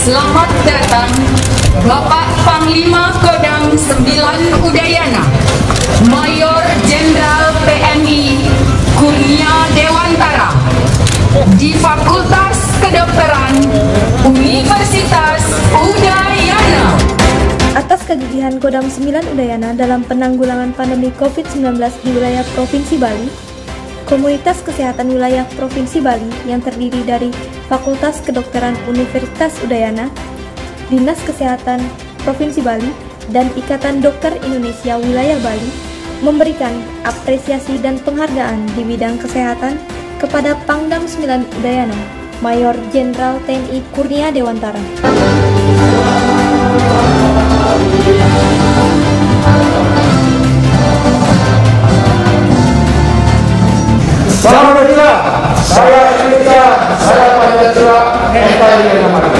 Selamat datang Bapak Panglima Kodam 9 Udayana, Mayor Jenderal TNI Kurnia Dewantara di Fakultas Kedokteran Universitas Udayana. Atas kegigihan Kodam 9 Udayana dalam penanggulangan pandemi COVID-19 di wilayah Provinsi Bali, Komunitas Kesehatan Wilayah Provinsi Bali yang terdiri dari Fakultas Kedokteran Universitas Udayana, Dinas Kesehatan Provinsi Bali, dan Ikatan Dokter Indonesia Wilayah Bali memberikan apresiasi dan penghargaan di bidang kesehatan kepada Pangdam 9 Udayana, Mayor Jenderal TNI Kurnia Dewantara. Salam Indonesia, saya Indonesia, saya Pancasila, NKRI yang aman.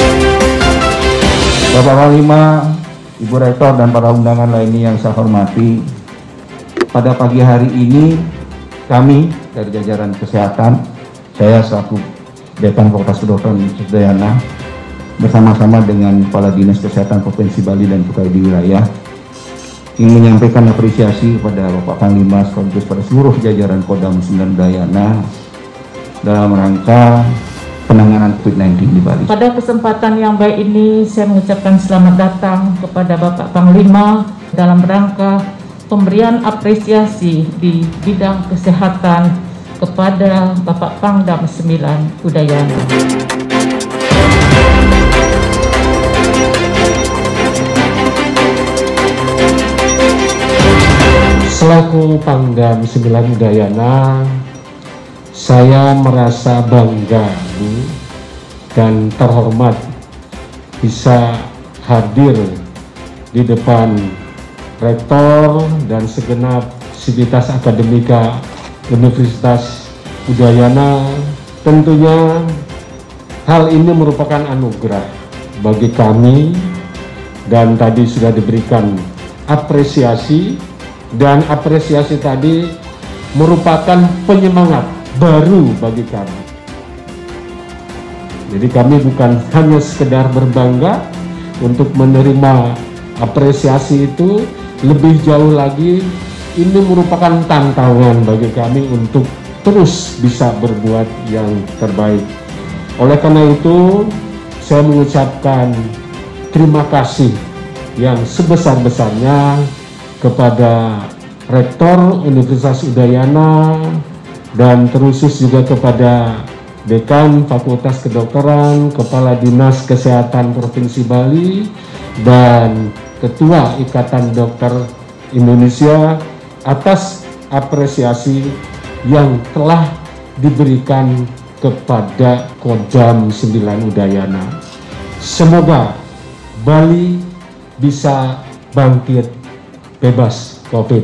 Bapak Panglima, Ibu Rektor dan para undangan lainnya yang saya hormati, pada pagi hari ini kami dari jajaran kesehatan, saya selaku Dekan Fakultas Kedokteran Universitas Udayana, bersama-sama dengan Kepala Dinas Kesehatan Provinsi Bali dan PKD wilayah, ingin menyampaikan apresiasi kepada Bapak Panglima sekaligus pada seluruh jajaran Kodam 9 Udayana dalam rangka penanganan COVID-19 di Bali. Pada kesempatan yang baik ini, saya mengucapkan selamat datang kepada Bapak Panglima dalam rangka pemberian apresiasi di bidang kesehatan kepada Bapak Pangdam 9 Udayana. Selaku Pangdam 9 Udayana, saya merasa bangga dan terhormat bisa hadir di depan Rektor dan segenap sivitas akademika Universitas Udayana. Tentunya hal ini merupakan anugerah bagi kami dan tadi sudah diberikan apresiasi. Dan apresiasi tadi merupakan penyemangat baru bagi kami. Jadi kami bukan hanya sekedar berbangga untuk menerima apresiasi itu, lebih jauh lagi ini merupakan tantangan bagi kami untuk terus bisa berbuat yang terbaik. Oleh karena itu, saya mengucapkan terima kasih yang sebesar-besarnya kepada Rektor Universitas Udayana dan terusus juga kepada Dekan Fakultas Kedokteran, Kepala Dinas Kesehatan Provinsi Bali, dan Ketua Ikatan Dokter Indonesia atas apresiasi yang telah diberikan kepada Kodam 9 Udayana. Semoga Bali bisa bangkit bebas COVID.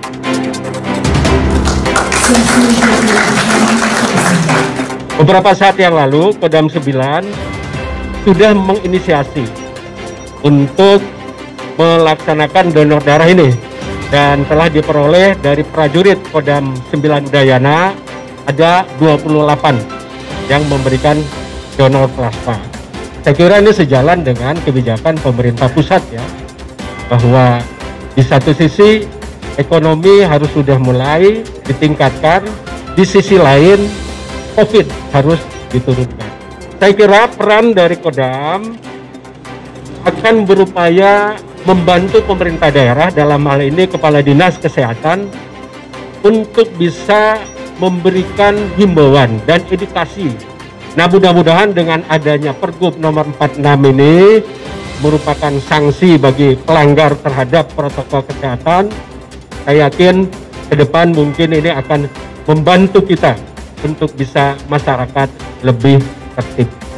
Beberapa saat yang lalu, Kodam 9 sudah menginisiasi untuk melaksanakan donor darah ini dan telah diperoleh dari prajurit Kodam 9 Udayana ada 28 yang memberikan donor plasma. Saya kira ini sejalan dengan kebijakan pemerintah pusat ya, bahwa di satu sisi ekonomi harus sudah mulai ditingkatkan, di sisi lain COVID harus diturunkan. Saya kira peran dari Kodam akan berupaya membantu pemerintah daerah, dalam hal ini Kepala Dinas Kesehatan, untuk bisa memberikan himbauan dan edukasi. Nah, mudah-mudahan dengan adanya Pergub nomor 46 ini merupakan sanksi bagi pelanggar terhadap protokol kesehatan. Saya yakin ke depan mungkin ini akan membantu kita untuk bisa masyarakat lebih tertib.